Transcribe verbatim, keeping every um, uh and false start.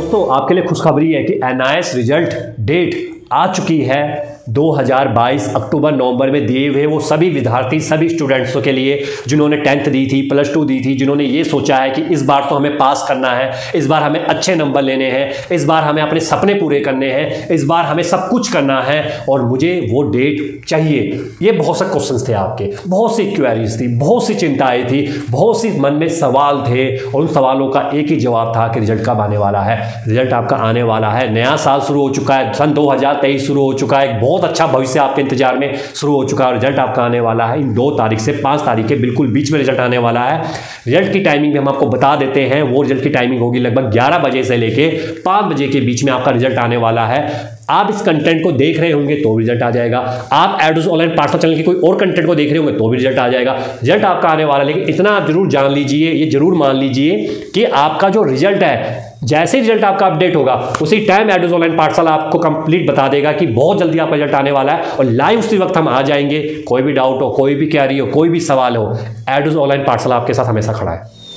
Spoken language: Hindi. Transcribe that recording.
दोस्तों आपके लिए खुशखबरी है कि N I S result date आ चुकी है। दो हज़ार बाईस अक्टूबर नवंबर में दिए हुए वो सभी विद्यार्थी, सभी स्टूडेंट्सों के लिए जिन्होंने टेंथ दी थी, प्लस टू दी थी, जिन्होंने ये सोचा है कि इस बार तो हमें पास करना है, इस बार हमें अच्छे नंबर लेने हैं, इस बार हमें अपने सपने पूरे करने हैं, इस बार हमें सब कुछ करना है और मुझे वो डेट चाहिए। ये बहुत से क्वेश्चन थे आपके, बहुत सी क्वेरीज थी, बहुत सी चिंताएं थी, बहुत सी मन में सवाल थे और उन सवालों का एक ही जवाब था कि रिजल्ट कब आने वाला है। रिजल्ट आपका आने वाला है। नया साल शुरू हो चुका है, सन दो हज़ार तेईस शुरू हो चुका है। बहुत अच्छा भविष्य आपके इंतजार में शुरू हो चुका है। रिजल्ट आपका आने वाला है इन दो तारीख से पाँच तारीख के बिल्कुल बीच में रिजल्ट आने वाला है। रिजल्ट की टाइमिंग भी हम आपको बता देते हैं। वो रिजल्ट की टाइमिंग होगी लगभग ग्यारह बजे से लेके पाँच बजे के बीच में आपका रिजल्ट आने वाला है। आप इस कंटेंट को देख रहे होंगे तो रिजल्ट आ जाएगा। आप एडोस ऑनलाइन पाठशाला चैनल की कोई और कंटेंट को देख रहे होंगे तो भी रिजल्ट आ जाएगा। रिजल्ट आपका आने वाला है, लेकिन इतना आप जरूर जान लीजिए, ये जरूर मान लीजिए कि आपका जो रिजल्ट है, जैसे रिजल्ट आपका अपडेट होगा उसी टाइम एडोस ऑनलाइन पाठशाला आपको कंप्लीट बता देगा कि बहुत जल्दी आपका रिजल्ट आने वाला है और लाइव उसी वक्त हम आ जाएंगे। कोई भी डाउट हो, कोई भी क्वेरी हो, कोई भी सवाल हो, एडोस ऑनलाइन पाठशाला आपके साथ हमेशा खड़ा है।